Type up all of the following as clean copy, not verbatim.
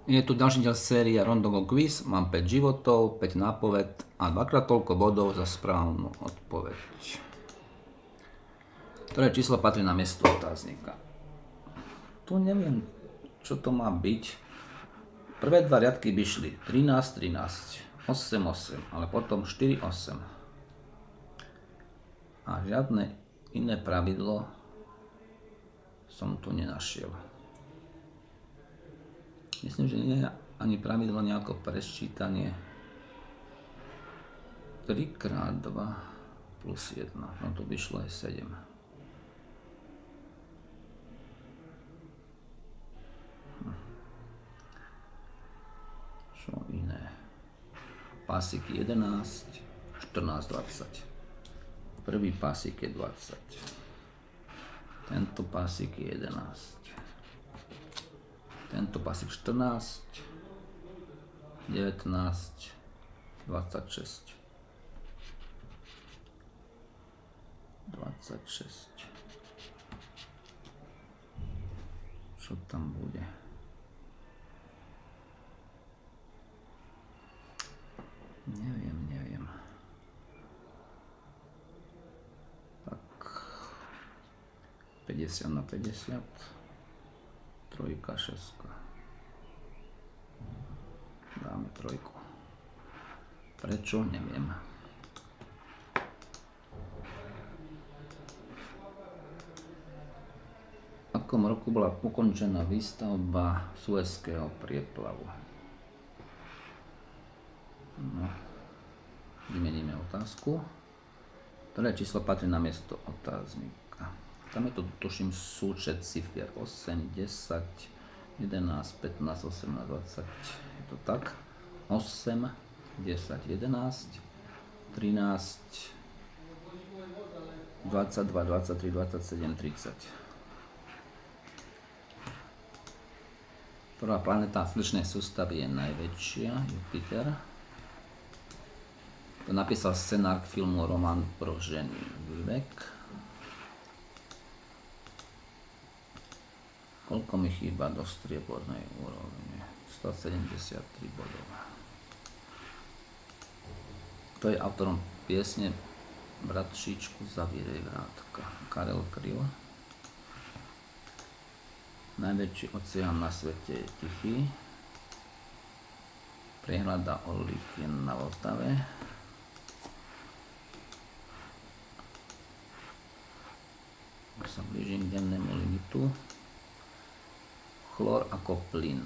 Je tu ďalší diel série Rondogo Quiz, mám 5 životov, 5 nápoved a dvakrát toľko bodov za správnu odpoveď. Ktoré číslo patrí na miesto otáznika? Tu neviem, čo to má byť. Prvé dva riadky by šli 13, 13, 8, 8, ale potom 4, 8. A žiadne iné pravidlo som tu nenašiel. Myslím, že nie je ani pravidlo nejako presčítanie. 3x2 plus 1. No to by šlo aj 7. Čo iné? Pásiky 11, 14, 20. Prvý pásik je 20. Tento pásik je 11. Tento pásik 14, 19, 26. 26. Čo tam bude? Neviem. Tak 50 na 50. Trojka, šestka. Dáme trojku. Prečo? Neviem. V akom roku bola ukončená výstavba Suezského prieplavu? No. Vymeníme otázku. Ktoré číslo patrí na miesto otáznika? Tam je to, tuším, súčet cifier 8, 10, 11, 15, 18, 20. Je to tak? 8, 10, 11, 13, 22, 23, 27, 30. Ktorá planéta v slnečnej sústavy je najväčšia? Jupiter. To napísal scenár k filmu Román pro ženy. Vivek. Koľko mi chýba do striebornej úrovne? 173 bodov. To je autorom piesne Bratříčku, zavírej vrátka. Karel Kryl. Najväčší oceán na svete je Tichý. Prehľada Orlík je na Vltave. Už sa blížim k dennému limitu. Chlor ako plyn.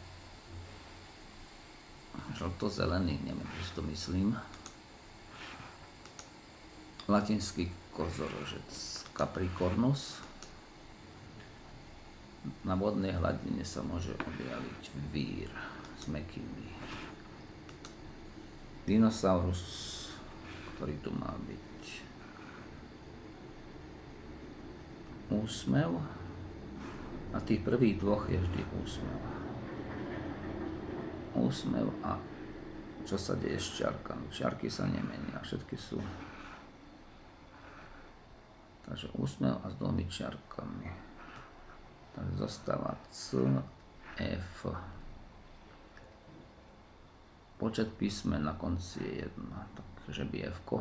Žlto-zelený, neviem, čo si to myslím. Latinský kozorožec Capricornus. Na vodnej hladine sa môže objaviť vír s mäkkým V. Dinosaurus, ktorý tu má byť. Úsmev. A tých prvých dvoch je vždy úsmev. Úsmev a čo sa deje s čiarkami? Čiarky sa nemenia, všetky sú. Takže úsmev a s dvomi čiarkami. Takže zostáva C, F. Počet písmen na konci je 1, takže by F-ko.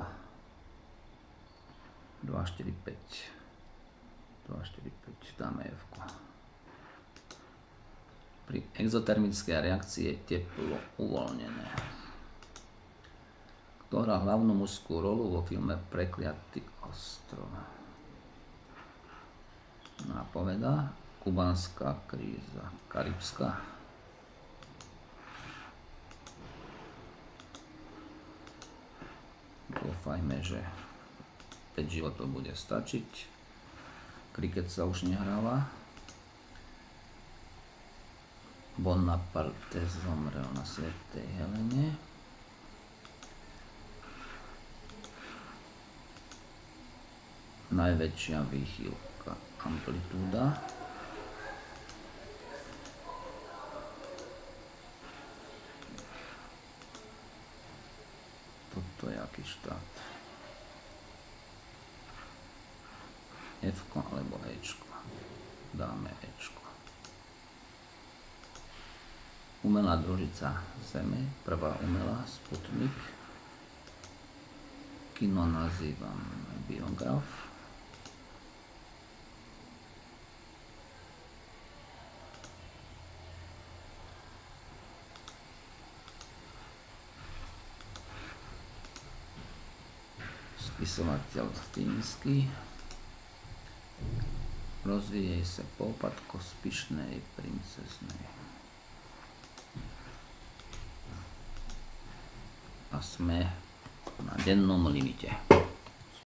2, 4, 5. 2, 4, 5, dáme F-ko. Pri exotermickej reakcii je teplo uvoľnené. Kto hrá hlavnú mužskú rolu vo filme Prekliatý ostrov? Nápoveda. Kubánska kríza. Karibská. Dúfajme, že 5 životov bude stačiť. Kriket sa už nehráva. Bonaparte zomrel na Svätej Helene. Najväčšia výchylka amplitúda. Toto je aký štát? F-ko alebo Ečko. Dáme Ečko. Umelá družica Zeme, prvá umelá, Sputnik. Kino nazývam Biograf. Spisovateľ fínsky. Rozvíjej se poupatko z pyšnej princeznej. A sme na dennom limite.